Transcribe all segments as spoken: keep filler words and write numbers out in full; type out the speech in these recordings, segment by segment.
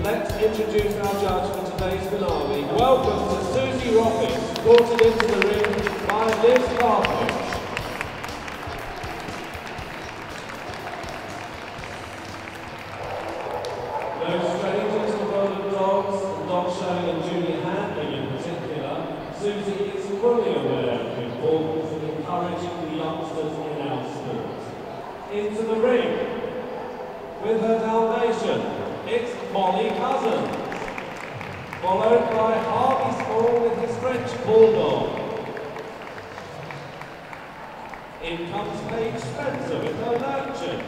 Let's introduce our judge for today's finale. Welcome to Susie Rocket, escorted into the ring by Liz Carthage. No strangers to the world of dogs, and dog showing and junior handling in particular, Susie is fully aware of the importance of encouraging the youngsters in our sport. Into the ring with her Dalmatian, it's Molly Cousins, followed by Harvey Small with his French Bulldog. In comes Paige Spencer with her Lurchin.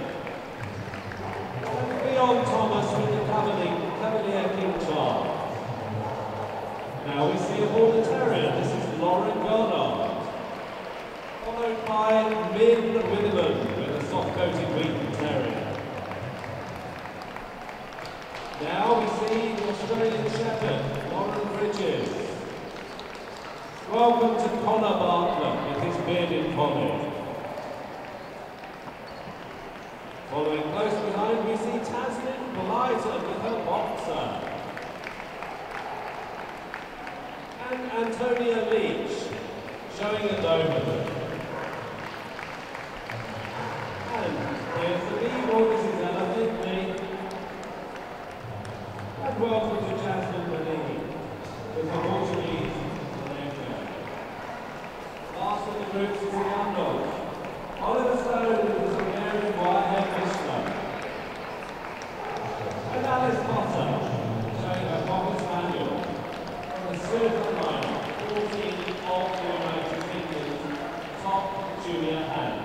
And Leon Thomas with the Cavalier, Cavalier King Charles. Now we see a Border Terrier, this is Lauren Goddard. Followed by Min Winneman with a soft-coated Wheaton Terrier. Now we see the Australian Shepherd, Lauren Bridges. Welcome to Connor Bartlett with his bearded collie. Following close behind, we see Tasmin Blyton with her boxer. And Antonia Leach showing a Doberman. And here's the lead, or this is Ella Finley. And welcome to Jasmine Manini with her Portuguese Malaysia. Last of the groups is the Underdog. Oliver Stone with his Hungarian Wirehead Michelin. And Alice Potter showing her Cocker Spaniel from the silver line, fourteen of the United Kingdom's top junior hands.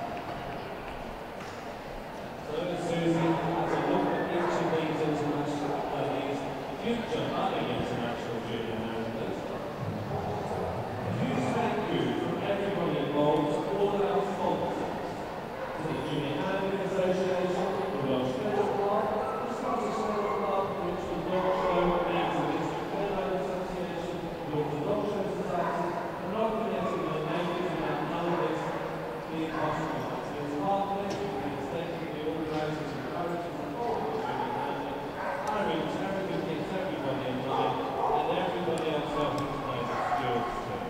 So Susie has a look at each of these international studies, future running international junior handlers. A huge thank you from everyone involved, all our sponsors, to the Junior Handling Association, the Welsh Kennel Club, the Scottish Kennel Club, the Richmond Dog Show, the Exhibition Kennel Association, the Auckland Dog Show Society, and not forgetting the neighbours and our panellists being hospitals. It's heartily and extending the organisers and encouragers and all of the junior handling, hiring charity keeps everybody in line, and everybody else helping to know the stewards too.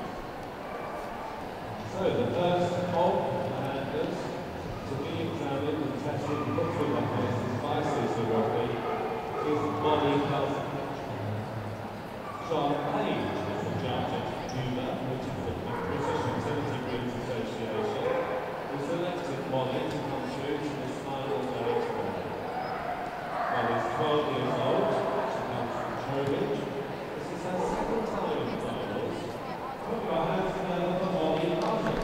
So the first of the handlers to be examined and tested and put through their paces by Susie Rocky is Molly Cousins. John Page is the judge at Puma, which is the British Utility Breeds Association, who selected Molly to come through to this final stage today. Molly's twelve years old, she comes from Trowbridge. This is her second time in the finals. Put your hands together for Molly Cousins.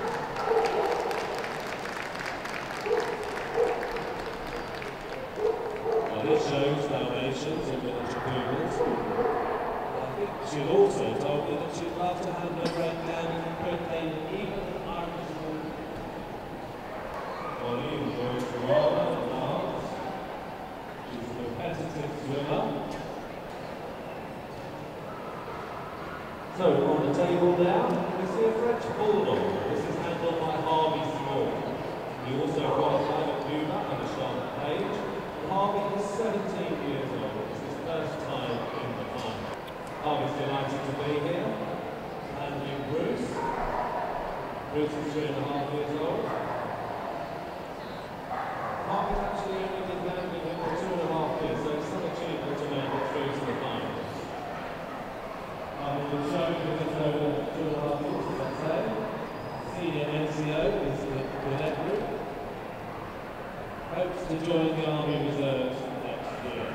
Well, this shows Dalmatians and miniature Pumas. I think she'd also told me that she'd love to have her red down and put in even an Irish woman. Molly enjoys the roller and dance. She's a competitive swimmer. So, on the table now, we see a French Bulldog. This is handled by Harvey Small. He also qualified at Puma under Charlotte Page. Harvey is seventeen years old. It's his first time in the final. Harvey's delighted to be here. Handling Bruce. Bruce is three and a half years old. Harvey's actually only been handling him for two and a half years, so it's not achievable to make it through to the finals. Harvey was shown because over two and a half years, as I say. Senior N C O is the Gwinnett Group. Hopes to join the Army Reserves next year.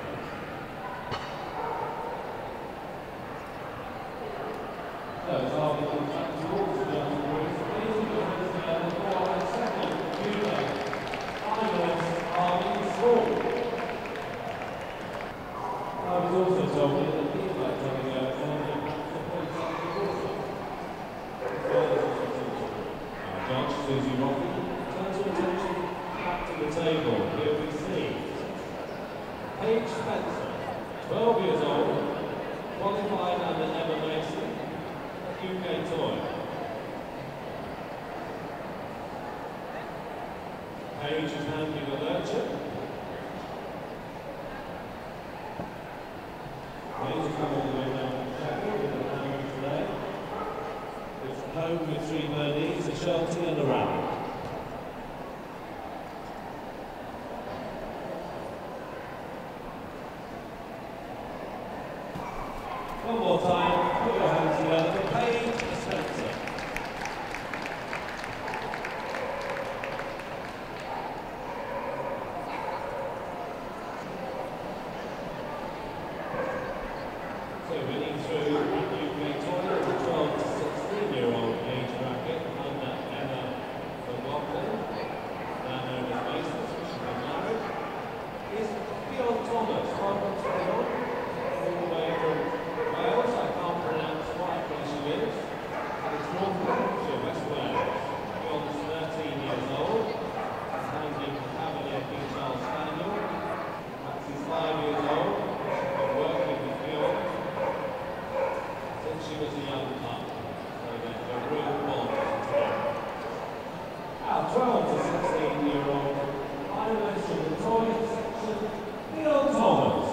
So as Harvey comes back towards the Johnson Bruce, please give your hands together for our second Puma finalist, Harvey Small. I was also told me that he'd like having a family to point out the water. Our judge, Susie Rocky, turns her attention back to the table. Here we see Paige Spencer, twelve years old, qualified under Emma Mason at U K Toy. Paige is handling a Lurchin. home with three birdies, a Sheltie and a rally. One more time, put your hands together for Paige Spencer. So winning through U K Tour is a twelve to sixteen year old age bracket under Emma McLaughlin, now known as Mason, she's been married, is Fionn Thomas, one from Tyrone, all the way from Wales. I can't pronounce quite where she lives, but it's North Lancashire, West Wales. Fionn's thirteen years old, he's handling the Cavalier King Charles Spaniel. Max is five years old, she's been working with Fionn since she was a young pup, so they're a real bond together. Our twelve to sixteen year old finalist in the toy section, Fionn Thomas.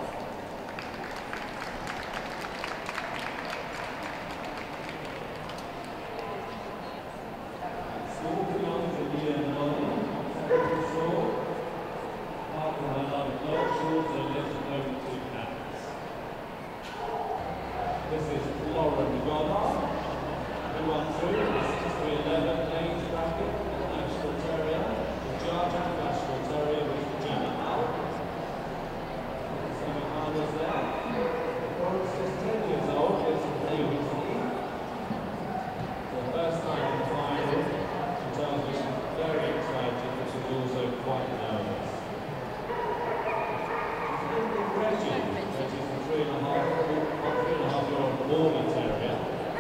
School Fionn's in year nine, secondary school. Apart from her love of dog, she also lives at home with two cats. This is Lauren Goddard, who won through the six to eleven age bracket, the National Terrier, the Jarjah National Terrier with Gemma Hull. Semi-finals there. Forrest is ten years old, lives in Haywardsley. For the first time in the final, she tells me she's very excited, but she's also quite nervous. She's Reggie, Reggie's the three and a half, three and a half year old Border Terrier.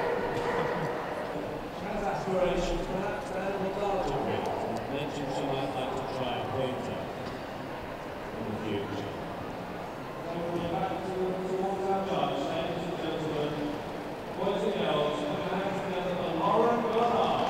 She has aspirations perhaps to handle larger breeds, and mentioned she might like to try a pointer in the future. So we're back to, towards our judge, ladies and gentlemen, boys and girls, put your hands together for Lauren Goddard.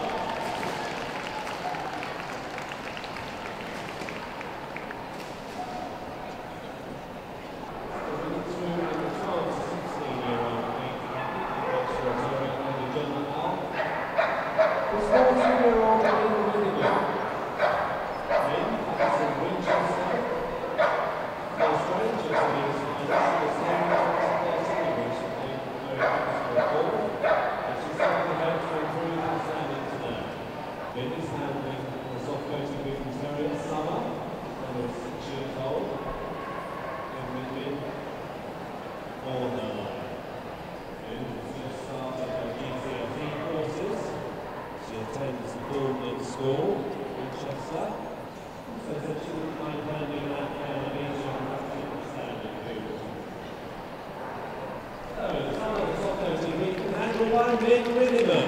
Vinny's handling the soft-coated British Terrier, Summer, who is six years old, and with Vin all her life. Vin has just started her G C S E courses. She attends the Bournemouth School, Winchester, so that she wouldn't mind handling that Carnivation standard food. So, some of the soft-coated we can handle by Vin Winniman.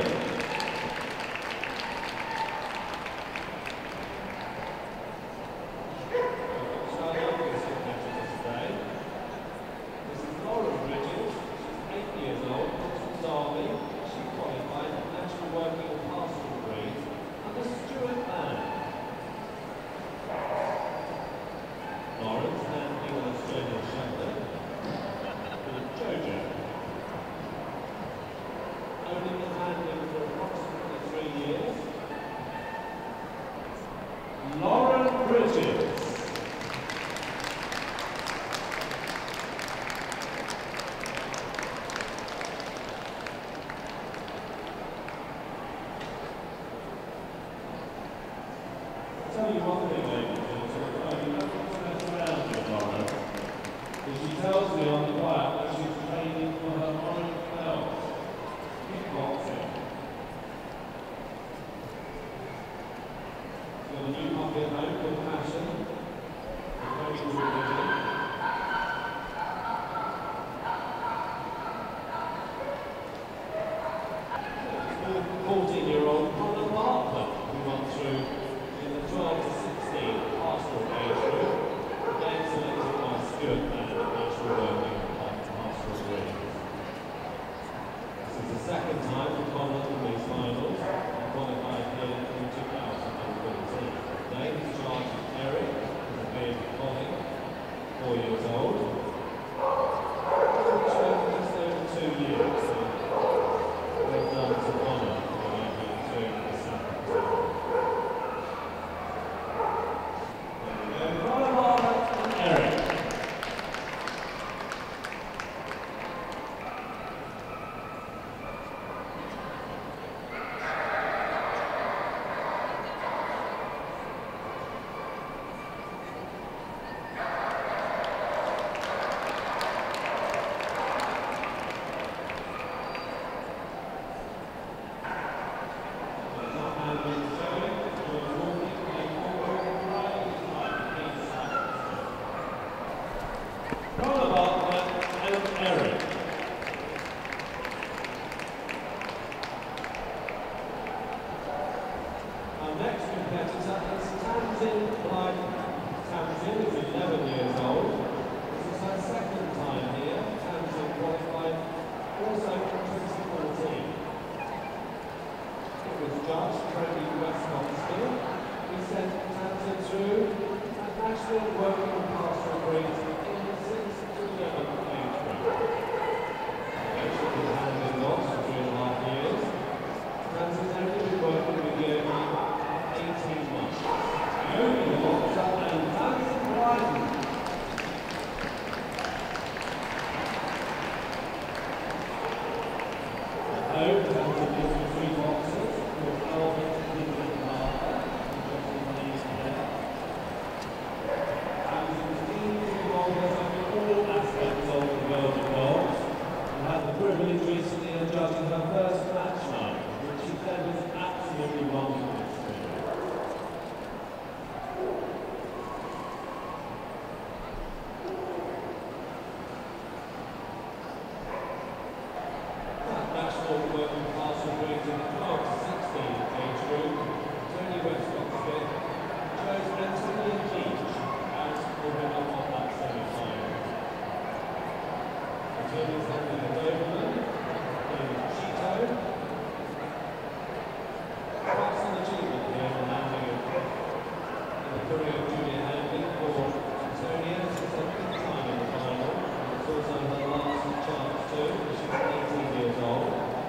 Lawrence handling an Australian Shepherd with Jojo. Owning and handling for approximately three years. Lauren Bridges. I'll tell you one thing, ladies and gentlemen. She tells me on the quiet that she's training for her orange belt, kickboxing. She's got a new puppy at home called Passion, a very good vision. fourteen year old Connor Bartlett, who won through in the twelve to sixteen pastoral age group, again selected by Stuart Mann at National Working career of junior handling for Antonia. She's her fifth time in the final. It's also her last chance too, because she's eighteen years old.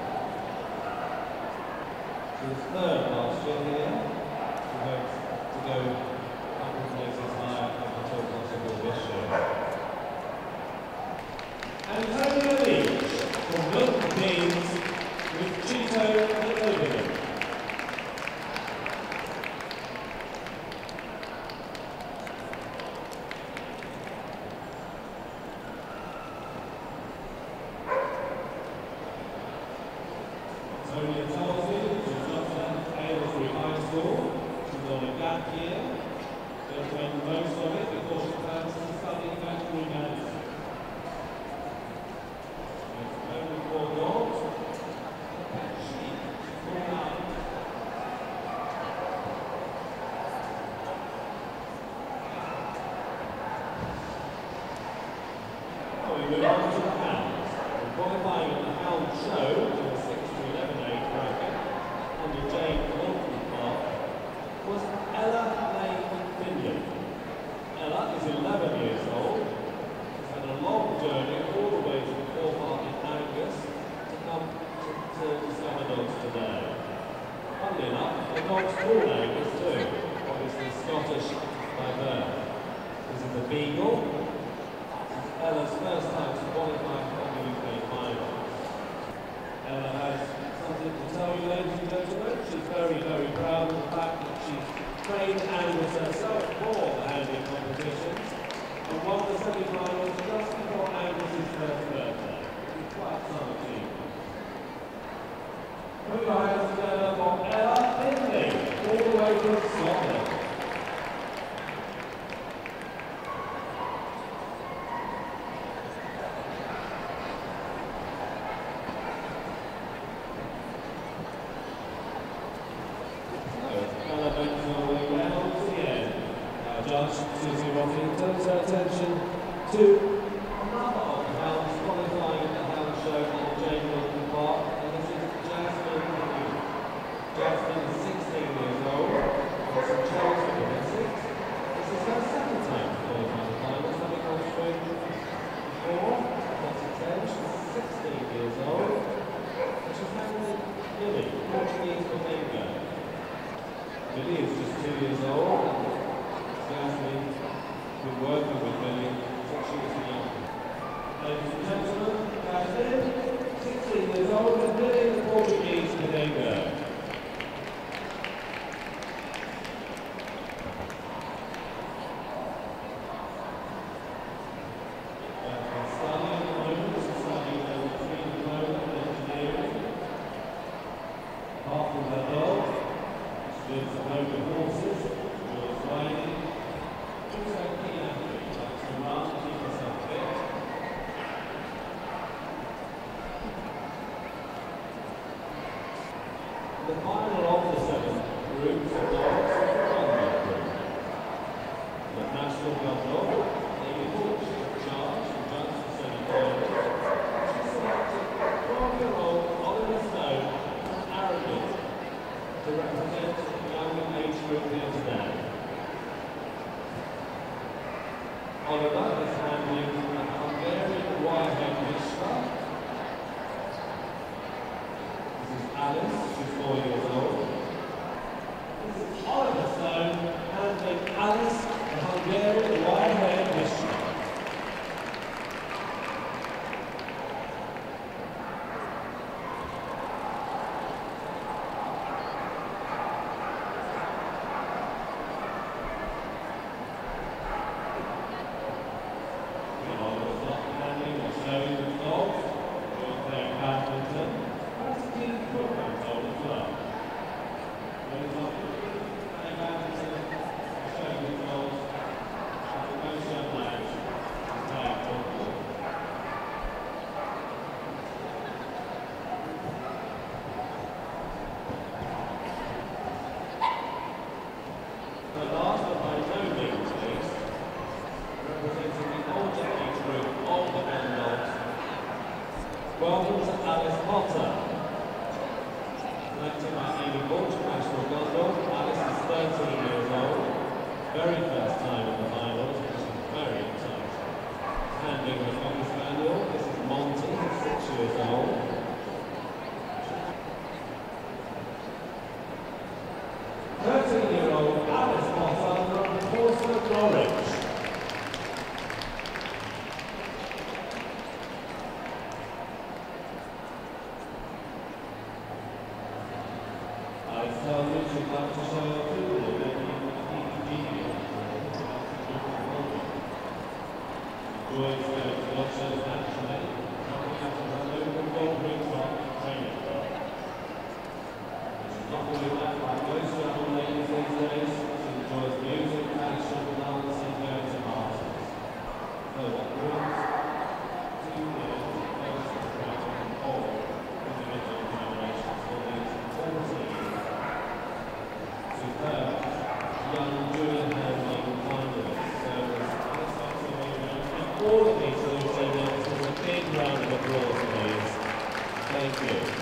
She was third last year here. She hopes to go a couple of places higher up until possible this year. Antonia Leach from Milton Keynes with Chito Oberlin. Antonia tells me she's not at Aylesbury High School. She's on a gap year. She'll make the most of it before she plans to study factory management. It's only four dogs. Sheep, four out. Oh, we move on to the hounds. We're qualifying at the Hound Show in the six to eleven age bracket under Jane Lawton Park was Ella Lane Finian. Ella is eleven years old. She's had a long journey all the way from Forpark in Angus to come to, to discover dogs today. Funnily enough, the dog's called Angus too, obviously Scottish by birth. This is a Beagle. This is Ella's first time to qualify for the U K finals. Ella has something to tell you, ladies and gentlemen. She's very, very proud of the fact that she's trained Angus herself for the handling competitions and won the semi-finals just before Angus's first birthday. It's quite some achievement. Put your hands together for Ella Finley, all the way from Scotland. Judge Susie Roffing turns her attention to another of the hounds qualifying at the Hound Show at Jane Lawton Park, and this is Jasmine Hughes. Jasmine is sixteen years old, and from Chelsea in Essex. This is her second time to qualify the finals, having gone straight before, twenty ten. She's sixteen years old, and she's handling Lily, Portuguese Flamingo. Lily is just two years old. Jasmine has been working with Lily since she was young. Ladies and gentlemen, Jasmine, sixteen years old, and Lily the Portuguese Flamingo. Jasmine's studying at the moment. She's studying level three diploma in engineering. Apart from her dog, she lives at home with horses, enjoys riding. Also keen athlete, likes to run and keep herself fit. The final of the seven groups of dogs is the Gunlock group. The National Gunlock, Amy Hawke is in charge and judged the semi-finals. She selected twelve-year-old Oliver Stone from Arrogant to represent the younger age group here today. Oliver is handling a Hungarian Wirehead Mishra. This is Alice, she's four years old. This is Oliver Stone handling Alice, the Hungarian Wirehead Mishra. Welcome to Alice Potter. Selected by Amy Hawke, National Gunlock. Alice is thirteen years old. very first time in the finals, which is very exciting. Handing the Cocker Spaniel, this is Monty, who's six years old. thirteen-year-old Alice Potter from Portsmouth, Norwich. I tell you, she'd like to show her food and maybe even enjoys going to watch those naturally, coming out of her local Goldring Rock training club. She's not really left by most young ladies these days. She enjoys music, fashion, dancing, going to parties. So what brings two years of close interaction with all individual generations for these fourteen superb young Julian Handling finalists. So it's and all of these little teammates, there's a big round of applause, please. Thank you.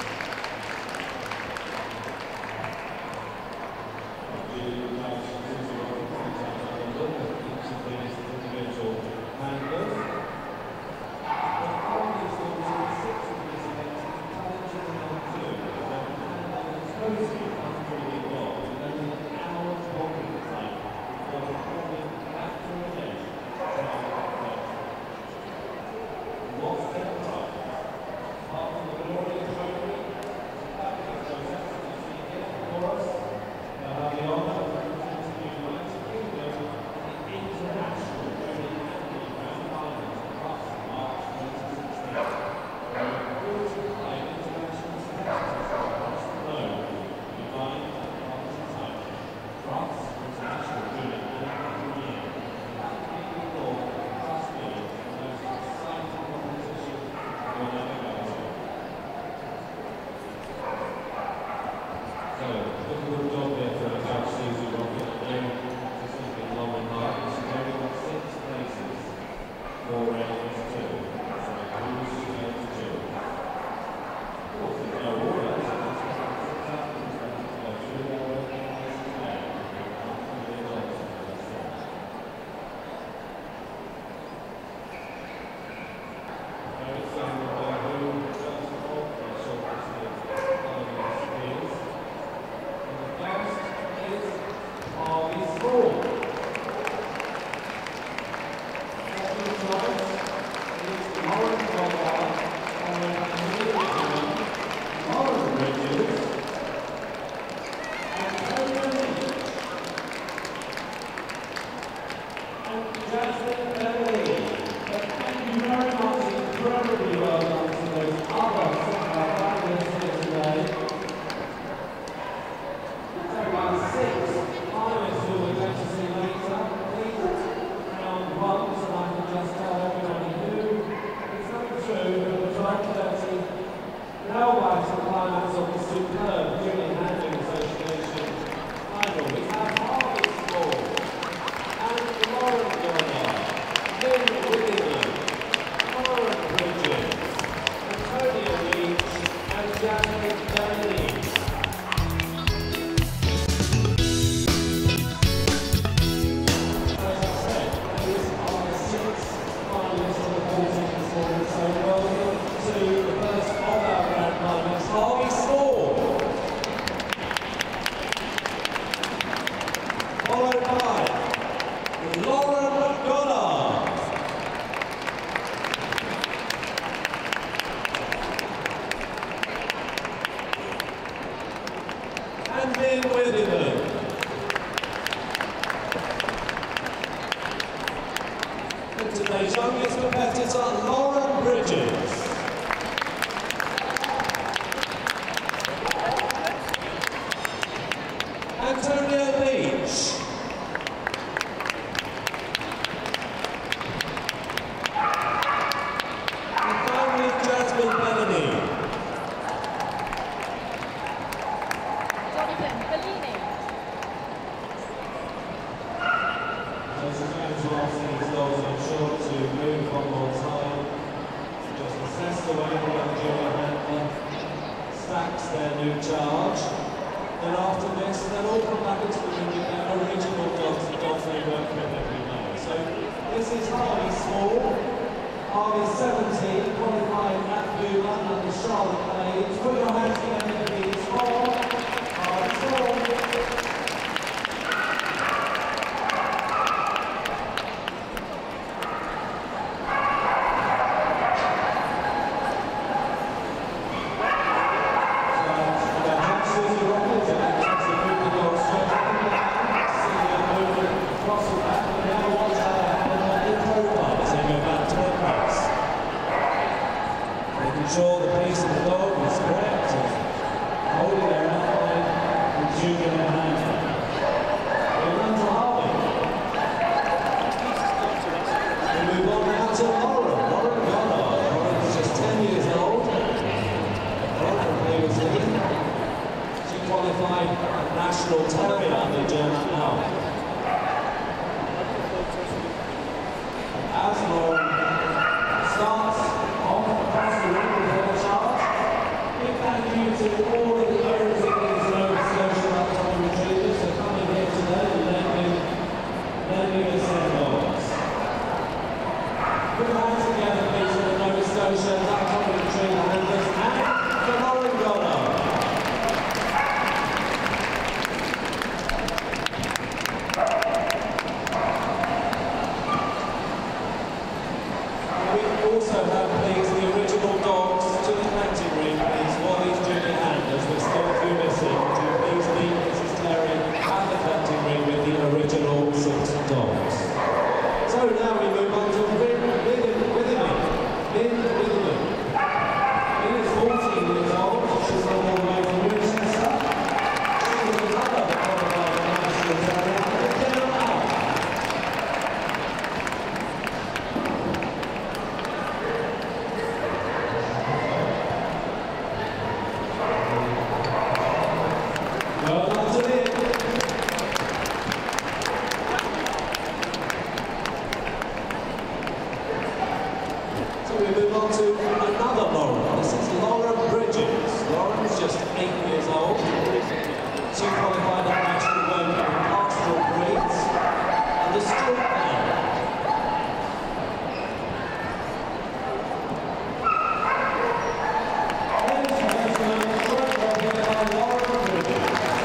Today's youngest competitor, Lauren Bridges. Antonio Leach. And finally, Jasmine Bellany. Jonathan Bellini. Those are going to ask these goals, I'm sure, to move one more time. Just assess the way the young Julian Handler stacks their new charge. Then after this, they'll all come back into the ring with their original dogs, the dogs they work with every day. So this is Harvey Small, Harvey seventeen, qualifying at Buma under Charlotte Blades. Put your hands together, please, for Harvey Small. Sure the pace of the dog is correct, and holding their outline and junior their hand. They run to Harvey. We move on now to Lauren. Lauren Goddard. Lauren is just ten years old. Lauren from Haywardsley. She qualified at National Terrier under German Alp. As Lauren starts off across the ring, thank you to all of the owners of these Nova Scotia Lifetime Retrievers for coming here today and lending, lending us their dogs. Put your hands together, please, for the Nova Scotia Lifetime Retriever handlers and for Lauren Goddard. We also have, please, the original dogs to the connecting ring, please. These junior handlers, we're still a few missing. Would you please meet Missus Terry at the connecting ring with the original six dogs. So now we move on to Lynn Witherman. Lynn Witherman. Lynn is fourteen years old. She's on all the way from Winchester. She was another qualified national terrier at the German Alp. We move on to another Lauren. This is Lauren Bridges. Lauren's just eight years old. She qualified at National World in Pastoral Breeds and a Stuart Plan. Ladies and gentlemen, short record by Lauren Bridges.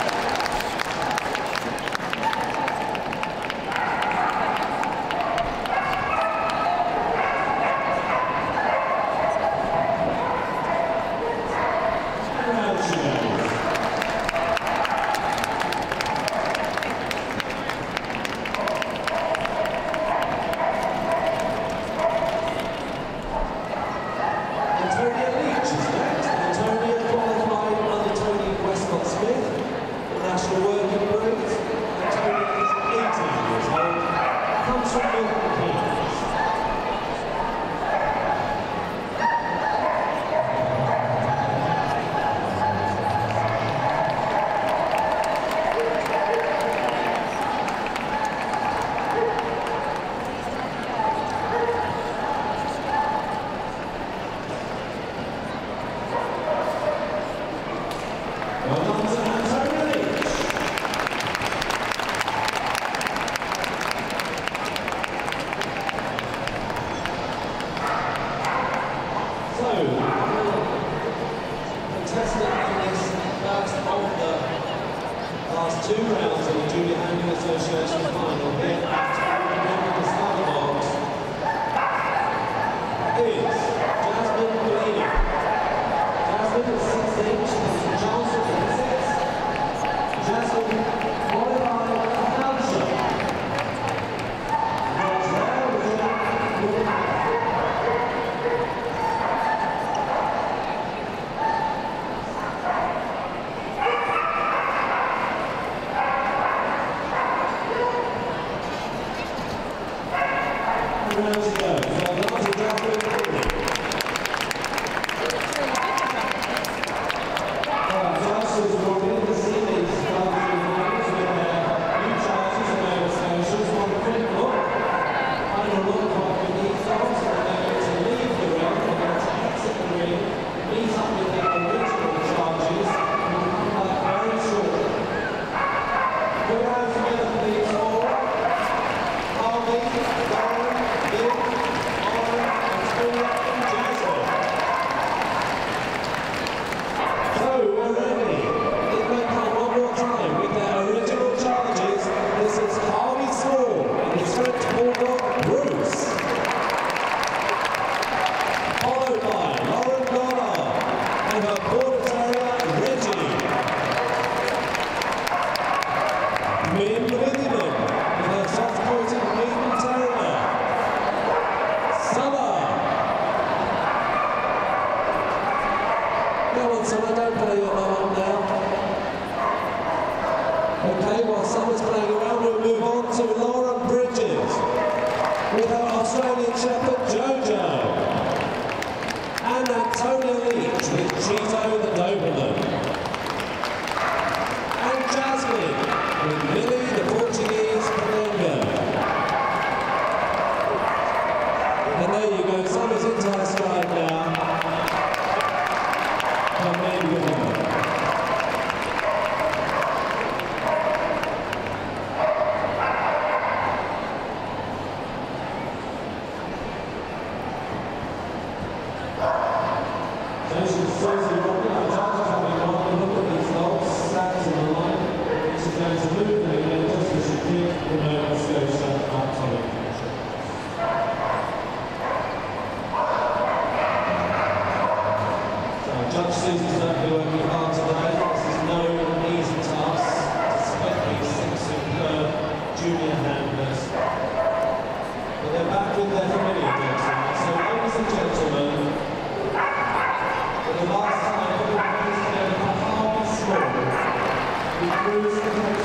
Two rounds of the Junior Handling Association final here at the Starter Box is Jasmine Blaney. Jasmine is sixteen, she comes from Charleston, twenty-six. Jasmine qualified for Hampshire. Rounds to go. Well done to Jasmine Blaney. Alright, so that's who's brought in to see these starters with their new charges and their stations. One quick look, final look what we need dogs, and they're going to leave the ring, they're going to exit the ring, meet up with their original charges, and we'll come back very shortly. Lauren, Bill, Lauren, Antonia and Jasmine. So we're ready. It may come one more time with their original charges. This is Harvey Small and his French Bulldog Bruce. Followed by Lauren Goddard and her Border Terrier Reggie. Min Withyman with her soft-coated Maiden Terrier. Summer. Go on, Summer, don't play your mum now. Okay, while Summer's playing around, we'll move on to Lauren Bridges with her Australian Shepherd Jojo. And Antonia Leach with Cheeto the Doberman. And Jasmine with Millie the Portuguese Flamingo. And there you go, Summer's into her stride now. Come in with her. Susie Robbie, the judge having one look at these dogs, sat in the line. She's going to move them again just as she did in Nova Scotia at Tonic. So Judge Susie's certainly working hard today. This is no easy task to split these six superb junior handlers. But they're back with their familiar dogs now. So ladies and gentlemen, the last time, everyone was together for Harvey Small, who proves the